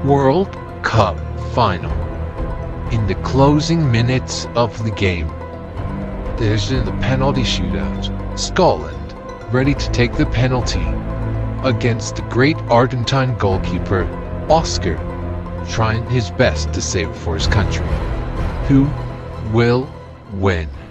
World Cup Final. In the closing minutes of the game, there's in the penalty shootout, Scotland ready to take the penalty against the great Argentine goalkeeper, Oscar, trying his best to save it for his country. Who will win?